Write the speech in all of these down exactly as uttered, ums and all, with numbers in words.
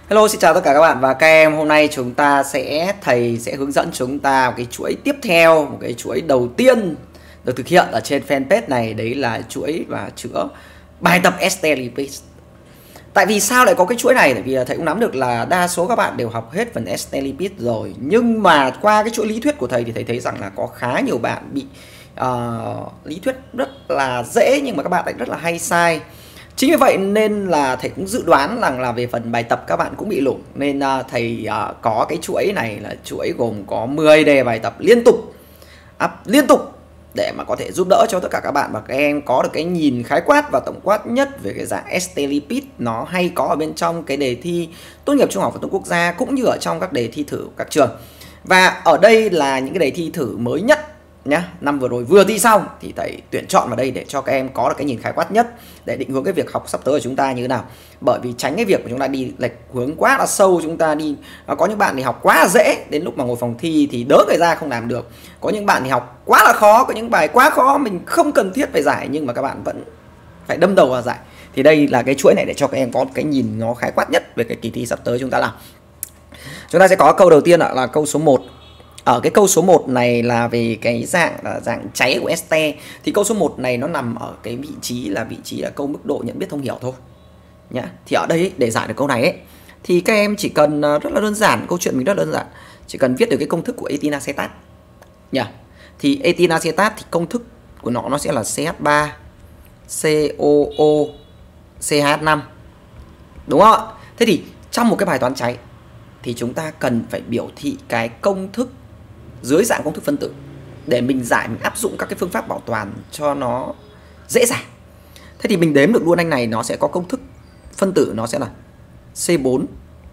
Hello, xin chào tất cả các bạn và các em. Hôm nay chúng ta sẽ thầy sẽ hướng dẫn chúng ta một cái chuỗi tiếp theo, một cái chuỗi đầu tiên được thực hiện ở trên fanpage này, đấy là chuỗi và chữa bài tập Estelipis. Tại vì sao lại có cái chuỗi này? Tại vì thầy cũng nắm được là đa số các bạn đều học hết phần Estelipis rồi, nhưng mà qua cái chuỗi lý thuyết của thầy thì thầy thấy rằng là có khá nhiều bạn bị uh, lý thuyết rất là dễ nhưng mà các bạn lại rất là hay sai. Chính vì vậy nên là thầy cũng dự đoán rằng là về phần bài tập các bạn cũng bị lủng. Nên uh, thầy uh, có cái chuỗi này là chuỗi gồm có mười đề bài tập liên tục up liên tục để mà có thể giúp đỡ cho tất cả các bạn và các em có được cái nhìn khái quát và tổng quát nhất về cái dạng Estelipis nó hay có ở bên trong cái đề thi tốt nghiệp trung học phổ thông quốc gia cũng như ở trong các đề thi thử của các trường. Và ở đây là những cái đề thi thử mới nhất nhá, năm vừa rồi vừa thi xong thì thầy tuyển chọn vào đây để cho các em có được cái nhìn khái quát nhất để định hướng cái việc học sắp tới của chúng ta như thế nào. Bởi vì tránh cái việc của chúng ta đi lệch hướng quá là sâu, chúng ta đi có những bạn thì học quá là dễ, đến lúc mà ngồi phòng thi thì đớ người ra không làm được. Có những bạn thì học quá là khó, có những bài quá khó mình không cần thiết phải giải nhưng mà các bạn vẫn phải đâm đầu vào giải. Thì đây là cái chuỗi này để cho các em có cái nhìn nó khái quát nhất về cái kỳ thi sắp tới chúng ta làm. Chúng ta sẽ có câu đầu tiên là câu số một. Ở cái câu số một này là về cái dạng là dạng cháy của este. Thì câu số một này nó nằm ở cái vị trí là vị trí là câu mức độ nhận biết thông hiểu thôi nhá. Thì ở đây ấy, để giải được câu này ấy, thì các em chỉ cần rất là đơn giản, câu chuyện mình rất đơn giản, chỉ cần viết được cái công thức của etinacetat nhá. Thì etinacetat thì công thức của nó nó sẽ là xê hát ba xê o o xê hát năm, đúng không ạ? Thế thì trong một cái bài toán cháy thì chúng ta cần phải biểu thị cái công thức dưới dạng công thức phân tử để mình giải, mình áp dụng các cái phương pháp bảo toàn cho nó dễ dàng. Thế thì mình đếm được luôn anh này, nó sẽ có công thức phân tử nó sẽ là xê bốn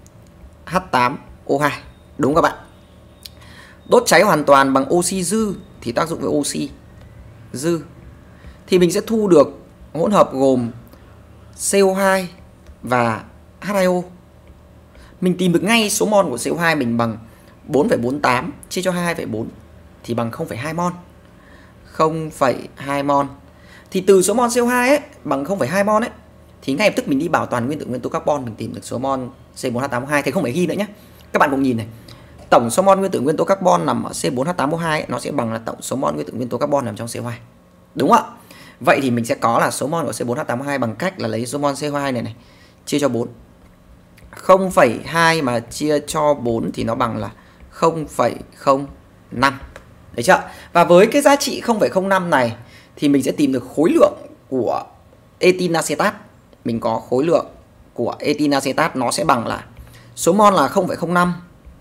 hát tám o hai, đúng các bạn. Đốt cháy hoàn toàn bằng oxy dư thì tác dụng với oxy dư thì mình sẽ thu được hỗn hợp gồm xê o hai và hát hai o. Mình tìm được ngay số mol của xê o hai mình bằng bốn phẩy bốn tám chia cho hai mươi hai phẩy bốn thì bằng không phẩy hai mol. không phẩy hai mol. Thì từ số mol xê o hai ấy bằng không phẩy hai mol ấy thì ngay lập tức mình đi bảo toàn nguyên tử nguyên tố carbon, mình tìm được số mol xê bốn hát tám o hai. Thì không phải ghi nữa nhé. Các bạn cùng nhìn này. Tổng số mol nguyên tử nguyên tố carbon nằm ở xê bốn hát tám o hai ấy, nó sẽ bằng là tổng số mol nguyên tử nguyên tố carbon nằm trong xê o hai. Đúng không ạ? Vậy thì mình sẽ có là số mol của xê bốn hát tám o hai bằng cách là lấy số mol xê o hai này này chia cho bốn. không phẩy hai mà chia cho bốn thì nó bằng là không phẩy không năm. Đấy chưa? Và với cái giá trị không phẩy không năm này thì mình sẽ tìm được khối lượng của etinacetat. Mình có khối lượng của etinacetat nó sẽ bằng là số mol là không phẩy không năm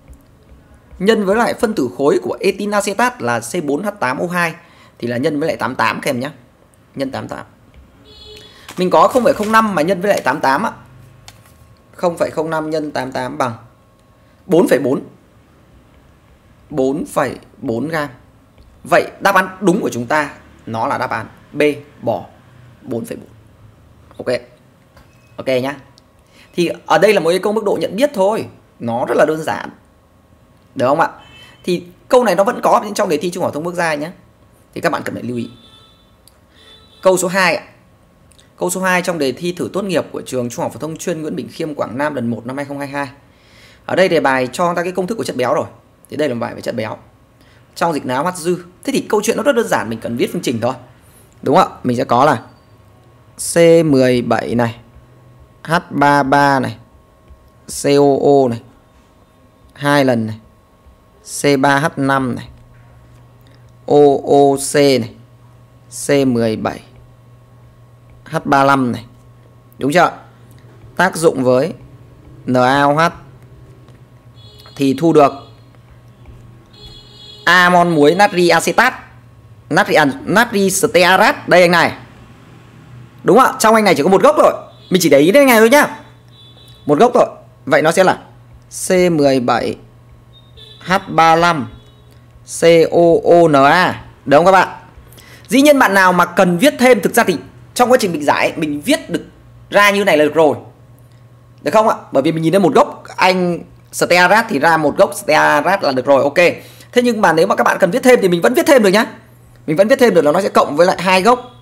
nhân với lại phân tử khối của etinacetat là xê bốn hát tám o hai thì là nhân với lại tám mươi tám các em nhé. Nhân tám mươi tám. Mình có không phẩy không năm mà nhân với lại tám mươi tám á. không phẩy không năm nhân tám mươi tám bằng bốn phẩy bốn. bốn phẩy bốn gam. Vậy đáp án đúng của chúng ta nó là đáp án B, bỏ bốn phẩy bốn. Ok. Ok nhá. Thì ở đây là một cái câu mức độ nhận biết thôi, nó rất là đơn giản. Được không ạ? Thì câu này nó vẫn có trong đề thi trung học phổ thông quốc gia nhé. Thì các bạn cần phải lưu ý. Câu số hai ạ. Câu số hai trong đề thi thử tốt nghiệp của trường Trung học phổ thông chuyên Nguyễn Bỉnh Khiêm Quảng Nam lần một năm hai không hai hai. Ở đây đề bài cho ta cái công thức của chất béo rồi. Thì đây là một bài về chất béo. Trong dịch não H dư. Thế thì câu chuyện nó rất đơn giản, mình cần viết phương trình thôi. Đúng không ạ? Mình sẽ có là xê mười bảy này, hát ba mươi ba này, xê o o này, hai lần này, xê ba hát năm này, o o xê này, xê mười bảy, hát ba mươi lăm này. Đúng chưa? Tác dụng với Na O H thì thu được amol muối natri acetat, natri natri stearat. Đây anh này. Đúng không ạ? Trong anh này chỉ có một gốc thôi. Mình chỉ để ý đến anh này thôi nhá. Một gốc thôi. Vậy nó sẽ là xê mười bảy hát ba mươi lăm xê o o na. Đúng không các bạn? Dĩ nhiên bạn nào mà cần viết thêm, thực ra thì trong quá trình mình giải mình viết được ra như này là được rồi. Được không ạ? Bởi vì mình nhìn thấy một gốc anh stearat thì ra một gốc stearat là được rồi. Ok. Thế nhưng mà nếu mà các bạn cần viết thêm thì mình vẫn viết thêm được nhá. Mình vẫn viết thêm được là nó sẽ cộng với lại hai gốc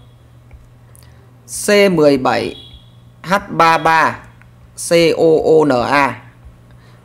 xê mười bảy hát ba mươi ba xê o o na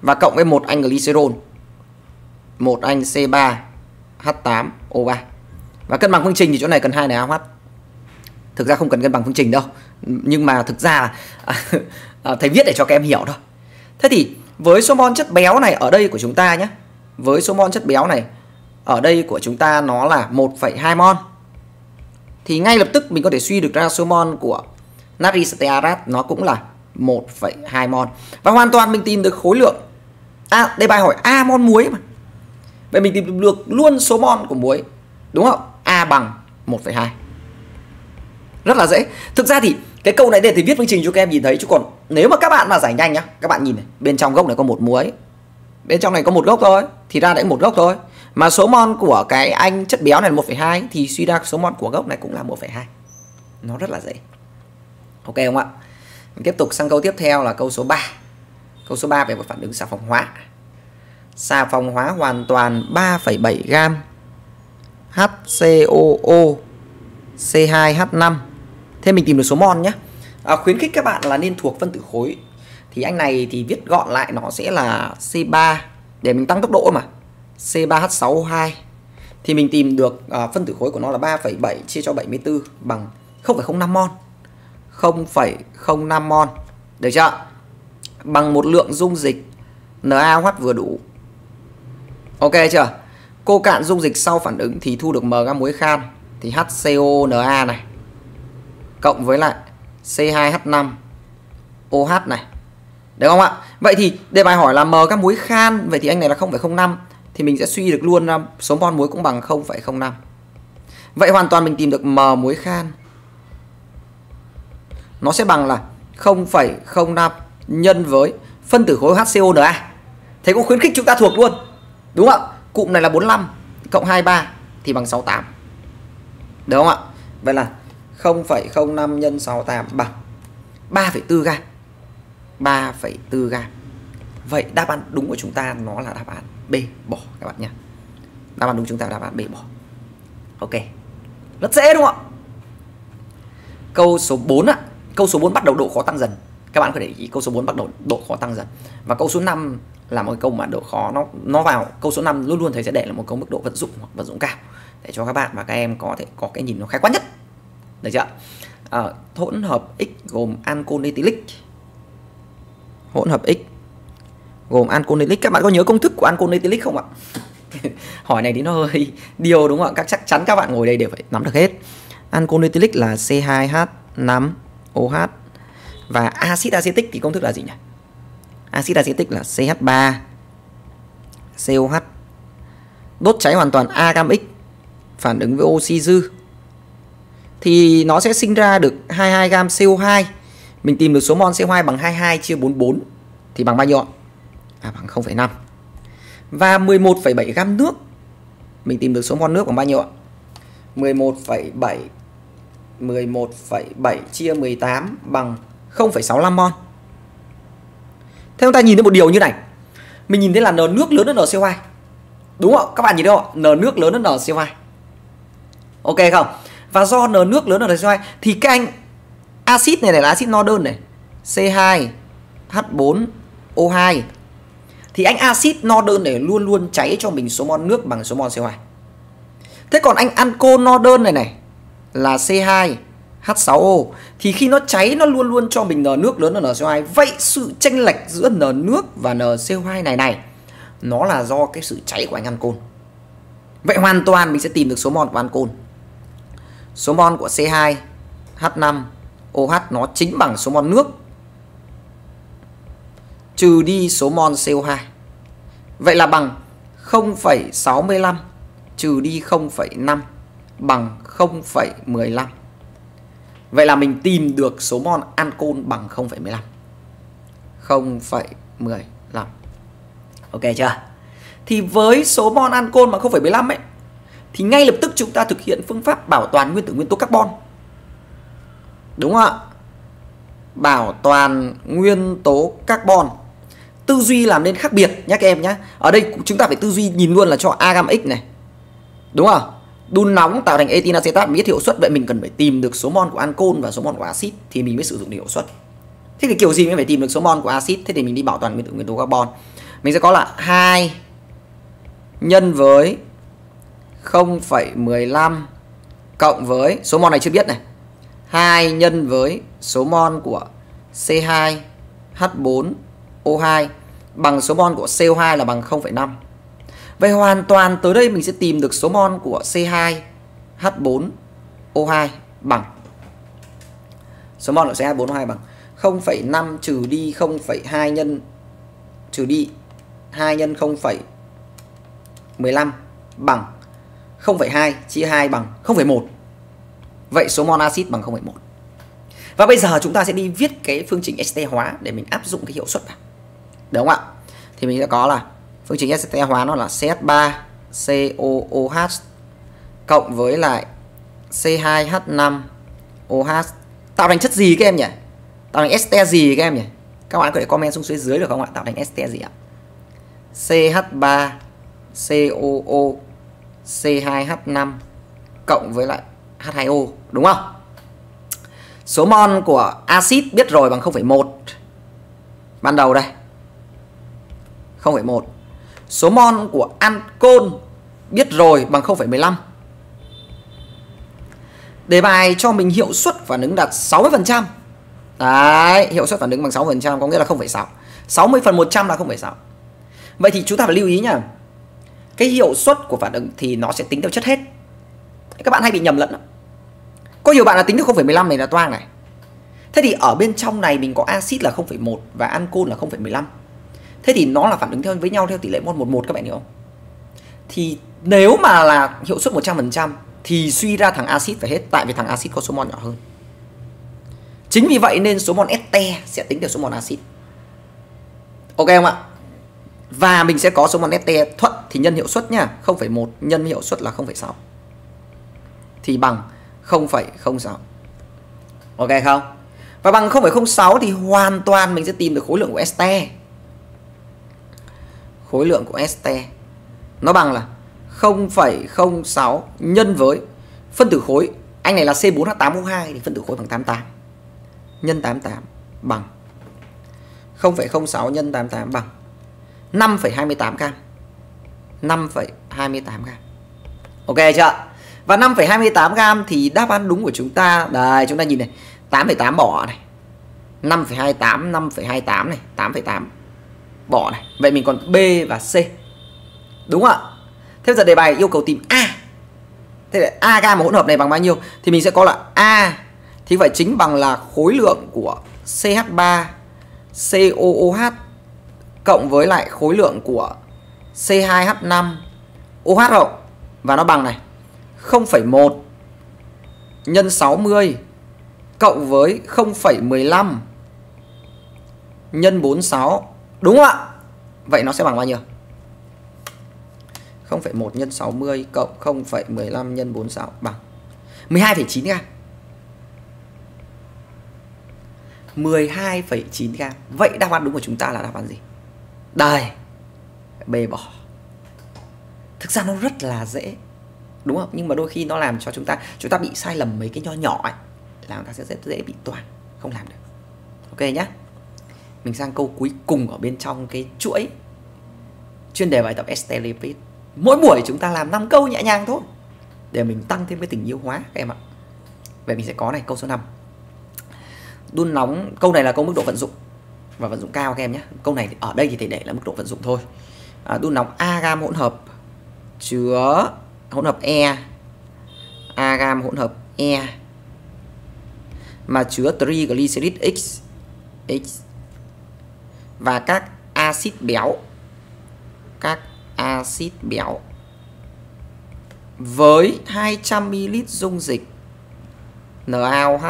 và cộng với một anh glycerol, một anh C ba H tám O ba. Và cân bằng phương trình thì chỗ này cần hai N A O H. Thực ra không cần cân bằng phương trình đâu, nhưng mà thực ra là à, thầy viết để cho các em hiểu thôi. Thế thì với số mol chất béo này ở đây của chúng ta nhé, với số mol chất béo này ở đây của chúng ta nó là một phẩy hai mol, thì ngay lập tức mình có thể suy được ra số mol của natri stearat nó cũng là một phẩy hai mol. Và hoàn toàn mình tìm được khối lượng. À, đây bài hỏi A mol muối mà. Vậy mình tìm được luôn số mol của muối, đúng không? A bằng một phẩy hai. Rất là dễ. Thực ra thì cái câu này để thầy viết phương trình cho các em nhìn thấy, chứ còn nếu mà các bạn mà giải nhanh nhá, các bạn nhìn này, bên trong gốc này có một muối, bên trong này có một gốc thôi, thì ra đấy một gốc thôi. Mà số mol của cái anh chất béo này là một phẩy hai, thì suy ra số mol của gốc này cũng là một phẩy hai. Nó rất là dễ. Ok không ạ? Mình tiếp tục sang câu tiếp theo là câu số ba. Câu số ba về một phản ứng xà phòng hóa. Xà phòng hóa hoàn toàn ba phẩy bảy gam HCOO C hai H năm. Thế mình tìm được số mol nhé. À, khuyến khích các bạn là nên thuộc phân tử khối. Thì anh này thì viết gọn lại nó sẽ là C ba, để mình tăng tốc độ mà, C ba H sáu O hai. Thì mình tìm được à, phân tử khối của nó là ba phẩy bảy chia cho bảy mươi tư bằng không phẩy không năm mol. không phẩy không năm mol. Được chưa? Bằng một lượng dung dịch Na O H vừa đủ. Ok chưa? Cô cạn dung dịch sau phản ứng thì thu được M gam muối khan, thì HCONa này cộng với lại C hai H năm O H này. Được không ạ? Vậy thì đề bài hỏi là M gam muối khan, vậy thì anh này là không phẩy không năm, thì mình sẽ suy được luôn ra số mol muối cũng bằng không phẩy không năm. Vậy hoàn toàn mình tìm được M muối khan nó sẽ bằng là không phẩy không năm nhân với phân tử khối HCONa. Thế cũng khuyến khích chúng ta thuộc luôn, đúng không ạ? Cụm này là bốn mươi lăm cộng hai mươi ba thì bằng sáu mươi tám. Được không ạ? Vậy là không phẩy không năm nhân sáu mươi tám bằng ba phẩy bốn gam. ba phẩy bốn gam. Vậy đáp án đúng của chúng ta nó là đáp án B, bỏ các bạn nhé. Đáp án đúng chúng ta là đáp án B, bỏ. Ok. Rất dễ đúng không ạ? Câu số bốn ạ. Câu số bốn bắt đầu độ khó tăng dần. Các bạn có để ý câu số bốn bắt đầu độ khó tăng dần. Và câu số năm là một câu mà độ khó nó nó vào. Câu số năm luôn luôn thầy sẽ để là một câu mức độ vận dụng hoặc vận dụng cao, để cho các bạn và các em có thể có cái nhìn nó khái quát nhất. Được chưa? À, hỗn hợp X gồm ancol ethylic. Hỗn hợp X gồm ancol ethylic. Các bạn có nhớ công thức của ancol ethylic không ạ? Hỏi này thì nó hơi điều đúng không ạ? Các chắc chắn các bạn ngồi đây đều phải nắm được hết. Ancol ethylic là C hai H năm O H. Và axit acetic thì công thức là gì nhỉ? Axit acetic là C H ba C O H. Đốt cháy hoàn toàn A gam X phản ứng với oxy dư thì nó sẽ sinh ra được hai mươi hai gam C O hai. Mình tìm được số mol C O hai bằng hai mươi hai chia bốn mươi bốn thì bằng bao nhiêu ạ? À, bằng không phẩy năm. Và mười một phẩy bảy gam nước. Mình tìm được số mol nước bằng bao nhiêu ạ? mười một phẩy bảy mười một phẩy bảy chia mười tám bằng không phẩy sáu mươi lăm mol. Thế chúng ta nhìn thấy một điều như này. Mình nhìn thấy là N nước lớn hơn N C O hai. Đúng không? Các bạn nhìn thấy không? N nước lớn hơn N C O hai. Ok không? Và do N nước lớn hơn N C O hai thì cái anh axit này, này là axit no đơn này, C hai H bốn O hai, thì anh axit no đơn này luôn luôn cháy cho mình số mol nước bằng số mol C O hai. Thế còn anh ancol no đơn này này là C hai H sáu O thì khi nó cháy nó luôn luôn cho mình N nước lớn hơn N C O hai. Vậy sự chênh lệch giữa N nước và N C O hai này này nó là do cái sự cháy của anh ancol. Vậy hoàn toàn mình sẽ tìm được số mol của ancol. Số mol của C hai H năm O H nó chính bằng số mol nước trừ đi số mol C O hai. Vậy là bằng không phẩy sáu mươi lăm trừ đi không phẩy năm bằng không phẩy mười lăm. Vậy là mình tìm được số mol ancol bằng không phẩy mười lăm. không phẩy mười lăm. Ok chưa? Thì với số mol ancol bằng không phẩy mười lăm ấy thì ngay lập tức chúng ta thực hiện phương pháp bảo toàn nguyên tử nguyên tố carbon. Đúng không ạ? Bảo toàn nguyên tố carbon. Tư duy làm nên khác biệt nhé các em nhé. Ở đây chúng ta phải tư duy nhìn luôn là cho A gam X này. Đúng không? Đun nóng tạo thành etin acetat biết hiệu suất. Vậy mình cần phải tìm được số mol của ancol và số mol của axit thì mình mới sử dụng được hiệu suất. Thế thì kiểu gì mới phải tìm được số mol của axit? Thế thì mình đi bảo toàn nguyên tử nguyên tố carbon. Mình sẽ có là hai nhân với không phẩy mười lăm cộng với số mol này chưa biết này. hai nhân với số mol của xê hai H bốn O hai bằng số mol của xê O hai là bằng không phẩy năm. Vậy hoàn toàn tới đây mình sẽ tìm được số mol của xê hai H bốn O hai bằng số mol của xê hai H bốn O hai bằng không phẩy năm trừ đi không phẩy hai nhân trừ đi hai nhân không phẩy mười lăm bằng không phẩy hai chia hai bằng không phẩy một. Vậy số mol axit bằng không phẩy một. Và bây giờ chúng ta sẽ đi viết cái phương trình ét tê hóa để mình áp dụng cái hiệu suất vào. Được không ạ? Thì mình sẽ có là phương trình ét tê hóa nó là xê hát ba xê o o hát cộng với lại xê hai H năm O H tạo thành chất gì các em nhỉ? Tạo thành ester gì các em nhỉ? Các bạn có thể comment xuống phía dưới được không ạ? Tạo thành ester gì ạ? xê hát ba xê o o xê hai H năm cộng với lại H hai O, đúng không? Số mol của axit biết rồi bằng không phẩy một. Ban đầu đây. không phẩy một. Số mol của ancol biết rồi bằng không phẩy mười lăm. Đề bài cho mình hiệu suất phản ứng đạt sáu mươi phần trăm. Đấy, hiệu suất phản ứng bằng sáu mươi phần trăm có nghĩa là không phẩy sáu. sáu mươi phần một trăm là không phẩy sáu. Vậy thì chúng ta phải lưu ý nhá. Cái hiệu suất của phản ứng thì nó sẽ tính theo chất hết. Các bạn hay bị nhầm lẫn. Có nhiều bạn là tính được không phẩy mười lăm này là toang này. Thế thì ở bên trong này mình có axit là không phẩy một và ancol là không phẩy mười lăm. Thế thì nó là phản ứng theo với nhau theo tỷ lệ mol một một các bạn hiểu không? Thì nếu mà là hiệu suất một trăm phần trăm thì suy ra thằng axit phải hết, tại vì thằng axit có số mol nhỏ hơn. Chính vì vậy nên số mol ester sẽ tính theo số mol axit. Ok không ạ? Và mình sẽ có số mol ester thuận thì nhân hiệu suất nhá, không phẩy một nhân hiệu suất là không phẩy sáu. Thì bằng không phẩy không sáu. Ok không? Và bằng không phẩy không sáu thì hoàn toàn mình sẽ tìm được khối lượng của ester. Khối lượng của ester nó bằng là không phẩy không sáu nhân với phân tử khối. Anh này là C bốn H tám O hai thì phân tử khối bằng tám mươi tám. Nhân tám mươi tám bằng không phẩy không sáu nhân tám mươi tám bằng năm phẩy hai mươi tám gam. năm phẩy hai mươi tám gam. Ok chưa? Và năm phẩy hai mươi tám gam thì đáp án đúng của chúng ta, đây chúng ta nhìn này, tám phẩy tám bỏ này. năm phẩy hai mươi tám, năm phẩy hai mươi tám này, tám phẩy tám bỏ này. Vậy mình còn B và C. Đúng không ạ? Thế giờ đề bài yêu cầu tìm A. Thế là A gam hỗn hợp này bằng bao nhiêu? Thì mình sẽ có là A thì phải chính bằng là khối lượng của xê hát ba xê o o hát cộng với lại khối lượng của xê hai H năm O H không? Và nó bằng này không phẩy một nhân sáu mươi cộng với không phẩy mười lăm nhân bốn mươi sáu. Đúng không ạ? Vậy nó sẽ bằng bao nhiêu? không phẩy một nhân sáu mươi cộng không phẩy mười lăm nhân bốn mươi sáu bằng mười hai phẩy chín gam. mười hai phẩy chín gam. Vậy đáp án đúng của chúng ta là đáp án gì? Đây. B bỏ. Thực ra nó rất là dễ. Đúng không? Nhưng mà đôi khi nó làm cho chúng ta chúng ta bị sai lầm mấy cái nho nhỏ ấy, là chúng ta sẽ rất dễ bị toang, không làm được. Ok nhá. Mình sang câu cuối cùng ở bên trong cái chuỗi chuyên đề bài tập ester lipid. Mỗi buổi chúng ta làm năm câu nhẹ nhàng thôi để mình tăng thêm cái tình yêu hóa các em ạ. Vậy mình sẽ có này, câu số năm. Đun nóng, câu này là câu mức độ vận dụng và vận dụng cao các em nhé. Câu này thì ở đây thì thầy để là mức độ vận dụng thôi. À, đun nóng A gam hỗn hợp chứa hỗn hợp E, A gam hỗn hợp E mà chứa triglycerid X, X và các axit béo, các axit béo với hai trăm mi li lít dung dịch NaOH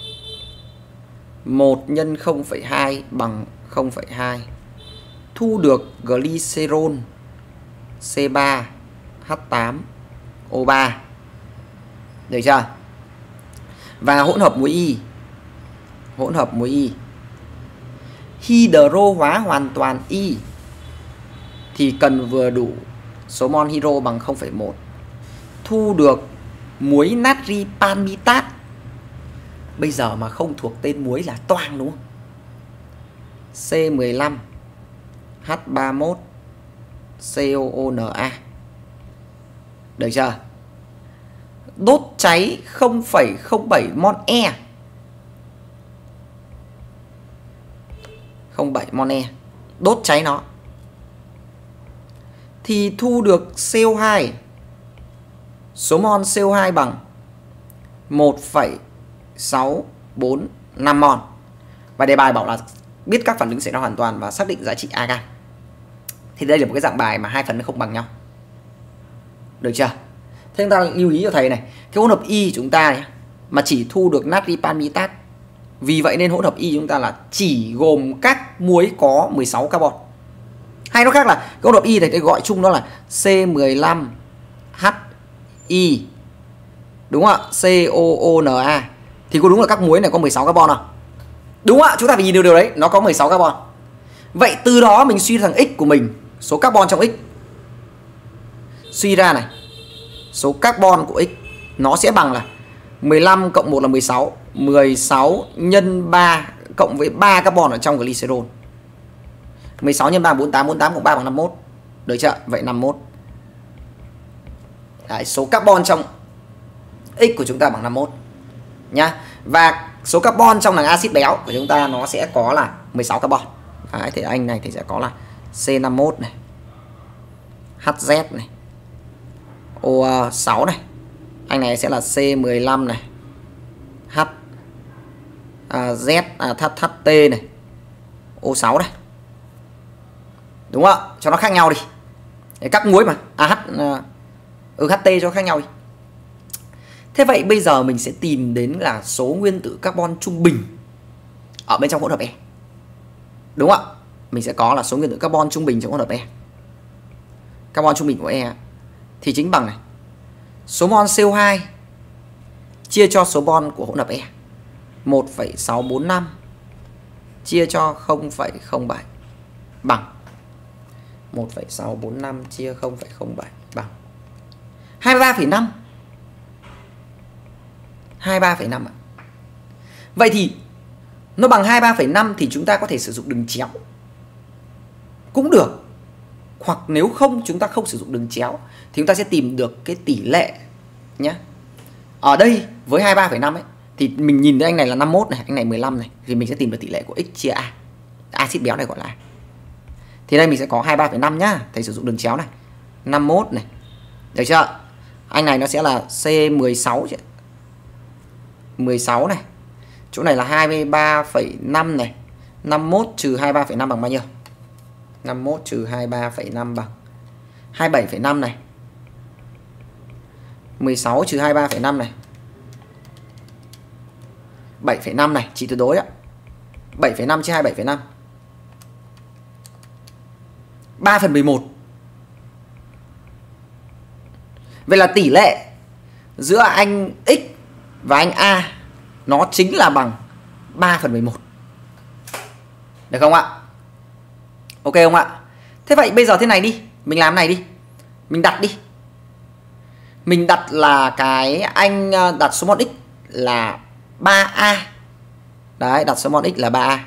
một nhân không phẩy hai bằng không phẩy hai, thu được glycerol C ba H tám O ba. Được chưa? Và hỗn hợp muối Y, hỗn hợp muối Y hydro hóa hoàn toàn Y thì cần vừa đủ số mol hydro bằng không phẩy một, thu được muối natri palmitat. Bây giờ mà không thuộc tên muối là toang đúng không? C mười lăm H H ba mốt COONa. Được chưa? Đốt cháy không phẩy không bảy mol E. không phẩy bảy mol E. Đốt cháy nó thì thu được xê o hai. Số mol xê o hai bằng một phẩy sáu bốn năm mol. Và đề bài bảo là biết các phản ứng xảy ra hoàn toàn và xác định giá trị Agan. Thì đây là một cái dạng bài mà hai phần nó không bằng nhau. Được chưa? Thế chúng ta lưu ý cho thầy này, cái hỗn hợp Y chúng ta này, mà chỉ thu được natri palmitat. Vì vậy nên hỗn hợp Y chúng ta là chỉ gồm các muối có mười sáu carbon. Hay nó khác là cái hỗn hợp Y này, cái gọi chung đó là C mười lăm H I. Đúng không ạ? COONa. Thì có đúng là các muối này có mười sáu carbon không? Đúng không ạ? Chúng ta phải nhìn được điều đấy, nó có mười sáu carbon. Vậy từ đó mình suy ra thằng X của mình, số carbon trong X. Suy ra này, số carbon của X nó sẽ bằng là mười lăm cộng một là mười sáu, mười sáu nhân ba cộng với ba carbon ở trong glycerol. mười sáu nhân ba bốn mươi tám, bốn mươi tám cộng ba bằng năm mươi mốt. Được chưa? Vậy năm mươi mốt. Đấy, số carbon trong X của chúng ta bằng năm mươi mốt nhá. Và số carbon trong thằng axit béo của chúng ta nó sẽ có là mười sáu carbon. Đấy, thì anh này thì sẽ có là C năm mươi mốt này, hát dét này, O sáu này. Anh này sẽ là C mười lăm này, H à, Z à, H T này, O sáu này. Đúng không ạ? Cho nó khác nhau đi. Để các muối mà à, H ừ, hát tê cho khác nhau đi. Thế vậy bây giờ mình sẽ tìm đến là số nguyên tử carbon trung bình ở bên trong hỗn hợp E. Đúng không ạ? Mình sẽ có là số nguyên tử carbon trung bình trong hỗn hợp E. Carbon trung bình của E thì chính bằng này, số mol xê o hai chia cho số bon của hỗn hợp E, một phẩy sáu bốn năm chia cho không phẩy không bảy bằng một phẩy sáu bốn năm chia không phẩy không bảy bằng hai mươi ba phẩy năm. hai mươi ba phẩy năm ạ. Vậy thì nó bằng hai mươi ba phẩy năm thì chúng ta có thể sử dụng đường chéo cũng được. Hoặc nếu không chúng ta không sử dụng đường chéo thì chúng ta sẽ tìm được cái tỷ lệ nhé. Ở đây với hai mươi ba phẩy năm ấy thì mình nhìn thấy anh này là năm mươi mốt này, anh này mười lăm này, thì mình sẽ tìm được tỷ lệ của X chia A. Axit béo này gọi là A. Thì đây mình sẽ có hai mươi ba phẩy năm nhá. Thầy sử dụng đường chéo này, năm mươi mốt này. Được chưa? Anh này nó sẽ là C mười sáu chứ. mười sáu này. Chỗ này là hai mươi ba phẩy năm này. năm mươi mốt trừ hai mươi ba phẩy năm bằng bao nhiêu? năm mươi mốt trừ hai mươi ba phẩy năm bằng hai mươi bảy phẩy năm này. mười sáu trừ hai mươi ba phẩy năm này. bảy phẩy năm này, chỉ tuyệt đối ạ. bảy phẩy năm chia hai mươi bảy phẩy năm. ba phần mười một. Vậy là tỷ lệ giữa anh X và anh A nó chính là bằng ba phần mười một. Được không ạ? Ok không ạ? Thế vậy bây giờ thế này đi, mình làm này đi. Mình đặt đi. Mình đặt là cái anh đặt số mol X là ba A. Đấy, đặt số mol X là ba A.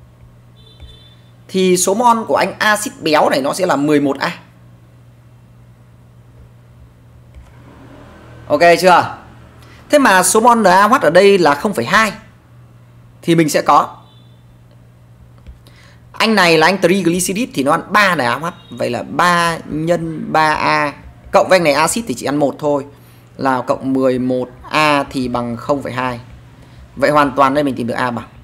Thì số mol của anh axit béo này nó sẽ là mười một A. Ok chưa? Thế mà số mol NaOH ở đây là không phẩy hai. Thì mình sẽ có anh này là anh triglycerid thì nó ăn ba NaOH. Vậy là ba nhân ba A cộng với anh này axit thì chỉ ăn một thôi, là cộng mười một A thì bằng không phẩy hai. Vậy hoàn toàn đây mình tìm được A bằng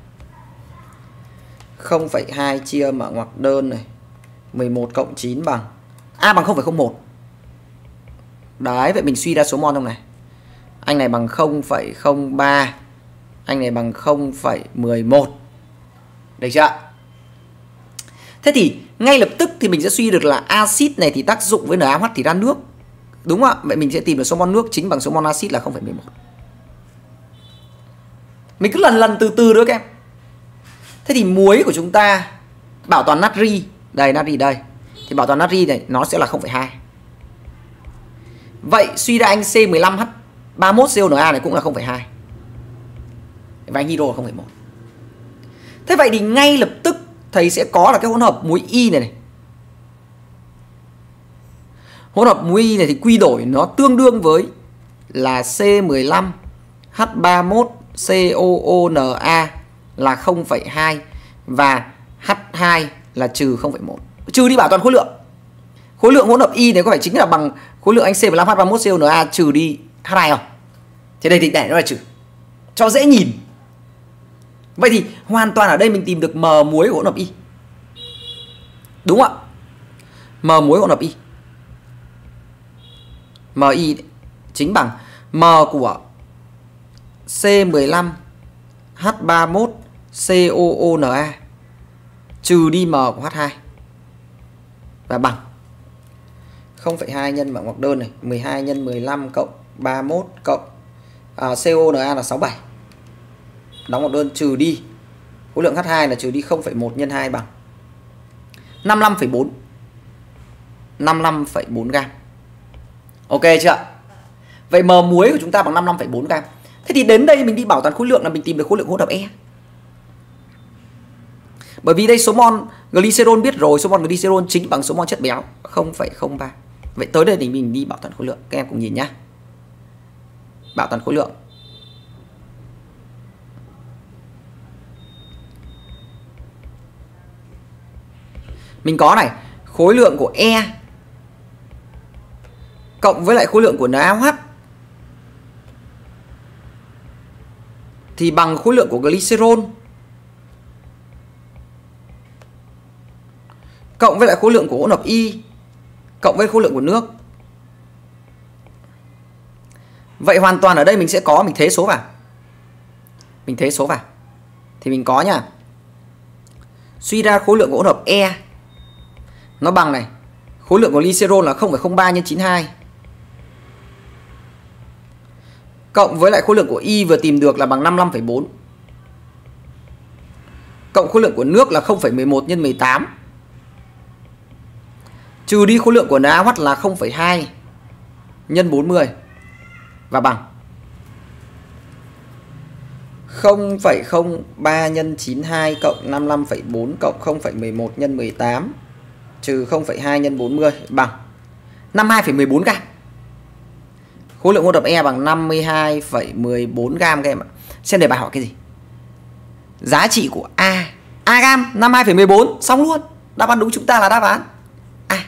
không phẩy hai chia mở ngoặc đơn này, mười một cộng chín bằng A bằng không phẩy không một. Đấy, vậy mình suy ra số mol trong này. Anh này bằng không phẩy không ba, anh này bằng không phẩy mười một. Được chưa? Thế thì ngay lập tức thì mình sẽ suy được là axit này thì tác dụng với NaOH thì ra nước. Đúng không ạ? Vậy mình sẽ tìm được số mol nước chính bằng số mol axit là không phẩy mười một. Mình cứ lần lần từ từ nữa các em. Thế thì muối của chúng ta bảo toàn natri, đây natri đây, thì bảo toàn natri này nó sẽ là không phẩy hai. Vậy suy ra anh C mười lăm H ba mươi mốt CONa này cũng là không phẩy hai. Và anh hydro là không phẩy một. Thế vậy thì ngay lập tức thầy sẽ có là cái hỗn hợp muối Y này này. Hỗn hợp muối này thì quy đổi nó tương đương với là C mười lăm H ba mươi mốt C O O N A là không phẩy hai và H hai là trừ không phẩy một. Trừ đi bảo toàn khối lượng. Khối lượng hỗn hợp Y này có phải chính là bằng khối lượng anh C mười lăm H ba mươi mốt C O N A trừ đi H hai không? Thế đây thì để nó là trừ. Cho dễ nhìn. Vậy thì hoàn toàn ở đây mình tìm được M muối của hỗn hợp Y. Đúng không ạ? M muối hỗn hợp Y. Mi chính bằng M của C mười lăm H ba mươi mốt C O O N A trừ đi M của H hai và bằng không phẩy hai nhân bằng ngoặc đơn này, mười hai nhân mười lăm cộng ba mươi mốt cộng à, C O O N A là sáu mươi bảy. Đóng ngoặc đơn trừ đi khối lượng H hai là trừ đi không phẩy một nhân hai bằng năm mươi lăm phẩy bốn. năm mươi lăm phẩy bốn gam. Ok chưa? Vậy M muối của chúng ta bằng năm mươi lăm phẩy bốn gam. Thế thì đến đây mình đi bảo toàn khối lượng là mình tìm được khối lượng hỗn hợp E. Bởi vì đây số mol glycerol biết rồi, số mol glycerol chính bằng số mol chất béo không phẩy không ba. Vậy tới đây thì mình đi bảo toàn khối lượng. Các em cùng nhìn nhá. Bảo toàn khối lượng. Mình có này, khối lượng của E cộng với lại khối lượng của NaOH thì bằng khối lượng của glycerol cộng với lại khối lượng của hỗn hợp Y cộng với khối lượng của nước. Vậy hoàn toàn ở đây mình sẽ có, mình thế số vào. Mình thế số vào. Thì mình có nha. Suy ra khối lượng của hỗn hợp E nó bằng này, khối lượng của glycerol là không phẩy không ba nhân chín mươi hai cộng với lại khối lượng của Y vừa tìm được là bằng năm mươi lăm phẩy bốn cộng khối lượng của nước là không phẩy mười một nhân mười tám trừ đi khối lượng của NaOH là không phẩy hai nhân bốn mươi và bằng không phẩy không ba nhân chín mươi hai cộng năm mươi lăm phẩy bốn cộng không phẩy mười một nhân mười tám trừ không phẩy hai nhân bốn mươi bằng năm mươi hai phẩy mười bốn gam. Khối lượng hỗn hợp E bằng năm mươi hai phẩy mười bốn gam các em ạ. Xem đề bài hỏi cái gì? Giá trị của A. A gam năm mươi hai phẩy mười bốn, xong luôn. Đáp án đúng chúng ta là đáp án A.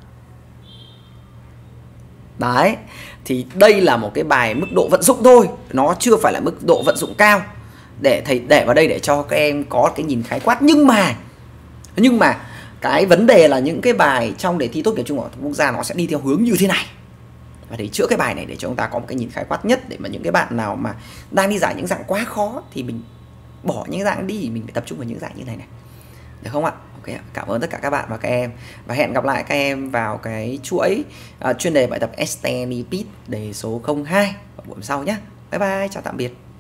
Đấy. Thì đây là một cái bài mức độ vận dụng thôi, nó chưa phải là mức độ vận dụng cao. Để thầy để vào đây để cho các em có cái nhìn khái quát, nhưng mà nhưng mà cái vấn đề là những cái bài trong đề thi tốt nghiệp trung học quốc gia nó sẽ đi theo hướng như thế này. Và để chữa cái bài này để cho chúng ta có một cái nhìn khái quát nhất, để mà những cái bạn nào mà đang đi giải những dạng quá khó thì mình bỏ những dạng đi, mình phải tập trung vào những dạng như này này. Được không ạ? Ok, cảm ơn tất cả các bạn và các em. Và hẹn gặp lại các em vào cái chuỗi uh, chuyên đề bài tập Ester Lipid đề số không hai ở buổi sau nhé. Bye bye, chào tạm biệt.